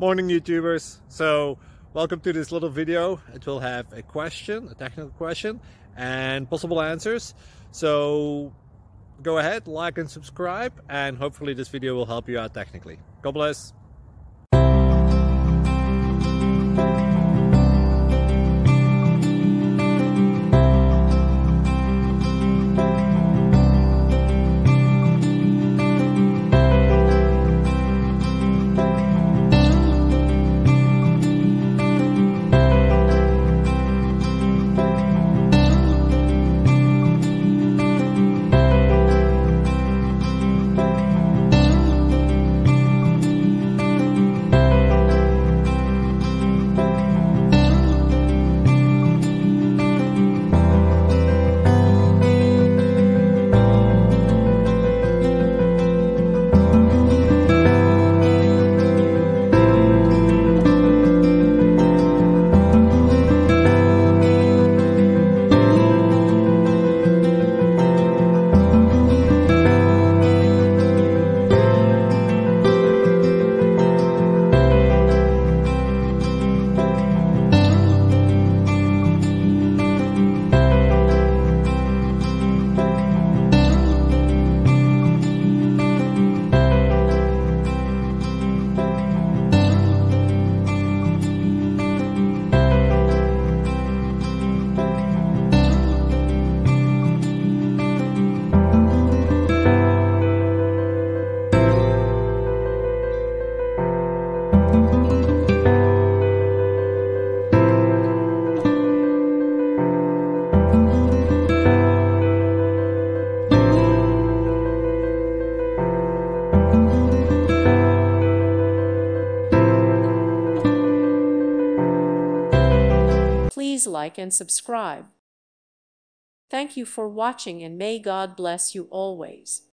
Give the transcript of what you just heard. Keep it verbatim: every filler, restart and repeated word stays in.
Morning YouTubers. So welcome to this little video. It will have a question, a technical question, and possible answers. So go ahead, like and subscribe, and hopefully this video will help you out technically. God bless. Please like and subscribe. Thank you for watching, and may God bless you always.